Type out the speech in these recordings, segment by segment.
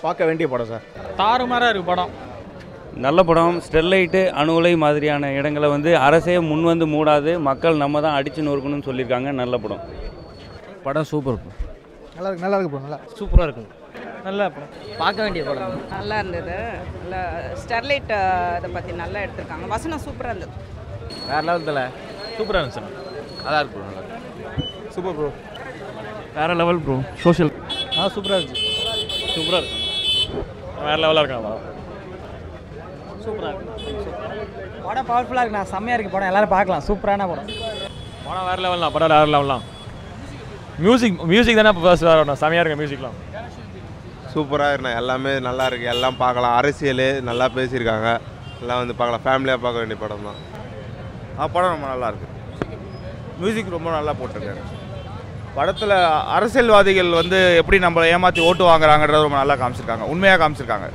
பார்க்க வேண்டிய படம் சார். தாறுமாறாக இருக்குது படம். நல்ல படம். ஸ்டெர்லைட்டு அணு உலை மாதிரியான இடங்களை வந்து அரசே முன் வந்து மூடாது, மக்கள் நம்ம தான் அடித்து நொறுக்கணும்னு சொல்லியிருக்காங்க. நல்ல படம். படம் சூப்பர். நல்லா இருக்கு ப்ரோ. நல்லா சூப்பராக இருக்குங்க. நல்ல படம், பார்க்க வேண்டிய படம். நல்லா இருந்தது. நல்லா ஸ்டெர்லைட் இதை பற்றி நல்லா எடுத்திருக்காங்க. வசனம் சூப்பராக இருந்தது. வேறு லெவல். சூப்பராக இருந்துச்சு. நல்லா இருக்கு ப்ரோ. நல்லா சூப்பர் ப்ரோ. வேறு லெவல் ப்ரோ. சோஷியல் சூப்பராக இருந்துச்சு. சூப்பராக இருக்கு. வேறு லெவலாக இருக்காங்க. சூப்பராக இருக்கு. படம் பவர்ஃபுல்லாக இருக்குண்ணா. செம்மையாக இருக்குது படம். எல்லோரும் பார்க்கலாம். சூப்பரான படம். படம் வேறு லெவல்லாம். படம் வேறு லெவல்லாம். மியூசிக் தானே ஃபர்ஸ்ட் வரணும். செம்மையாக இருக்கு மியூசிக்லாம். சூப்பராக இருக்கணும். எல்லாமே நல்லா இருக்குது. எல்லாம் பார்க்கலாம். அரசியல் நல்லா பேசியிருக்காங்க. எல்லாம் வந்து பார்க்கலாம். ஃபேமிலியாக பார்க்க வேண்டிய படம் தான். படம் ரொம்ப நல்லா இருக்குது. மியூசிக் ரொம்ப நல்லா போட்டிருக்காங்க. படத்தில் அரசியல்வாதிகள் வந்து எப்படி நம்மளை ஏமாற்றி ஓட்டு வாங்குறாங்கன்றத ரொம்ப நல்லா காமிச்சிருக்காங்க. உண்மையாக காமிச்சிருக்காங்க.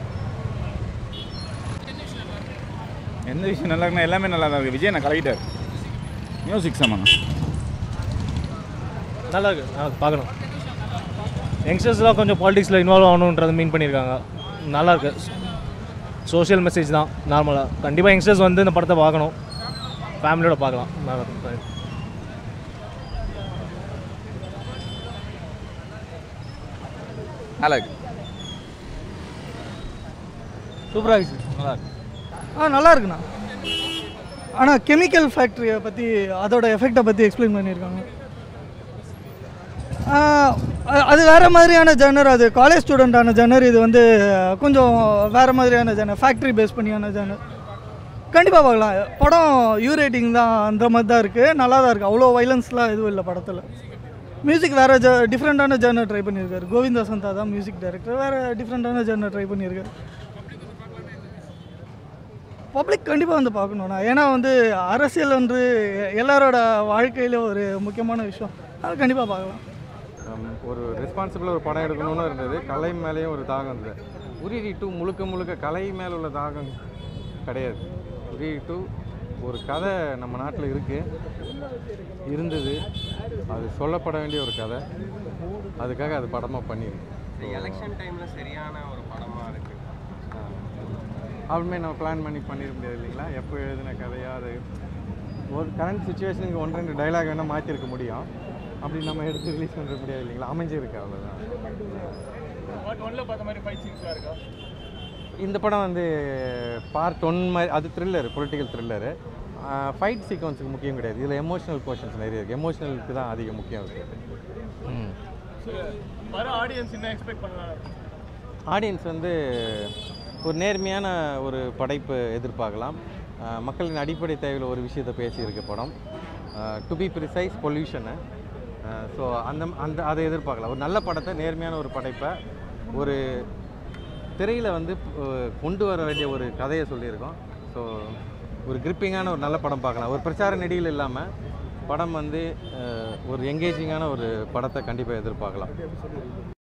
எந்த விஷயம் நல்லா இருக்குன்னா எல்லாமே நல்லா தான் இருக்குது. விஜய் நான் கலக்கிட்டார். மியூசிக் சமண்ணா நல்லா இருக்குது. பார்க்கணும். யங்ஸ்டர்ஸ்லாம் கொஞ்சம் பாலிடிக்ஸில் இன்வால்வ் ஆகணுன்றதை மீன் பண்ணியிருக்காங்க. நல்லாயிருக்கு. சோஷியல் மெசேஜ் தான். நார்மலாக கண்டிப்பாக யங்ஸ்டர்ஸ் வந்து இந்த படத்தை பார்க்கணும். ஃபேமிலியோட பார்க்கலாம். நல்லா இருக்கும். நல்லா இருக்கு. சூப்பராக இருக்குது. நல்லா இருக்கு. நல்லா இருக்குண்ணா. ஆனால் கெமிக்கல் ஃபேக்ட்ரியை பற்றி அதோட எஃபெக்டை பற்றி எக்ஸ்பிளைன் பண்ணியிருக்காங்க. அது வேறு மாதிரியான ஜனர். அது காலேஜ் ஸ்டூடெண்ட்டான ஜனர். இது வந்து கொஞ்சம் வேறு மாதிரியான ஜனர். Factory base பண்ணியான ஜனர். கண்டிப்பாக பார்க்கலாம். படம் யூ ரேட்டிங் தான். அந்த மாதிரி தான் இருக்குது. நல்லா தான் இருக்குது. அவ்வளோ வைலன்ஸ்லாம் எதுவும் இல்லை படத்தில். மியூசிக் வேறு டிஃப்ரெண்ட்டான ஜர்னர் ட்ரை பண்ணியிருக்காரு. கோவிந்தா சந்தா தான் மியூசிக் டைரக்டர். வேறு டிஃப்ரெண்ட்டான ஜர்னர் ட்ரை பண்ணியிருக்காரு. பப்ளிக் கண்டிப்பாக வந்து பார்க்கணுண்ணா. ஏன்னா வந்து அரசியல் வந்து எல்லாரோட வாழ்க்கையில் ஒரு முக்கியமான விஷயம். அது கண்டிப்பாக பார்க்கலாம். ஒரு ரெஸ்பான்சிபிளாக ஒரு படம் எடுக்கணும்னு இருந்தது. கலை மேலேயும் ஒரு தாகம் இருந்தது. உரி 2 முழுக்க கலை மேலே உள்ள தாகம் கிடையாது. உரி 2 ஒரு கதை நம்ம நாட்டில் இருந்தது. அது சொல்லப்பட வேண்டிய ஒரு கதை. அதுக்காக அது படமாக பண்ணியிருக்கு. எலெக்ஷன் டைமில் சரியான ஒரு படமாக இருக்குது. அப்படிமே நம்ம பிளான் பண்ணிட முடியாது இல்லைங்களா? எப்போ எழுதின கதையாக அது ஒரு கரண்ட் சுச்சுவேஷனுக்கு 1-2 டைலாக் வேணால் மாற்றிருக்க முடியும். அப்படி நம்ம எடுத்து ரிலீஸ் பண்ணுற முடியாது இல்லைங்களா? அமைஞ்சிருக்கு. அவ்வளோதான். இந்த படம் வந்து பார்ட் 1 மாதிரி. அது த்ரில்லர், பொலிட்டிக்கல் த்ரில்லரு. ஃபைட் சீக்வன்ஸுக்கு முக்கியம் கிடையாது. இதில் எமோஷனல் போர்ஷன்ஸ் நிறைய இருக்குது. எமோஷனலுக்கு தான் அதிக முக்கியம் இருக்குது. ஆடியன்ஸ் வந்து ஒரு நேர்மையான ஒரு படைப்பு எதிர்பார்க்கலாம். மக்களின் அடிப்படை தேவையில் ஒரு விஷயத்தை பேசியிருக்க படம். To be precise pollution. So அதை எதிர்பார்க்கலாம். ஒரு நல்ல படத்தை, நேர்மையான ஒரு படைப்பை ஒரு திரையில் வந்து கொண்டு வர வேண்டிய ஒரு கதையை சொல்லியிருக்கோம். ஸோ ஒரு கிரிப்பிங்கான ஒரு நல்ல படம் பார்க்கலாம். ஒரு பிரச்சார நெடியில் இல்லாமல் படம் வந்து ஒரு எங்கேஜிங்கான ஒரு படத்தை கண்டிப்பாக எதிர்பார்க்கலாம்.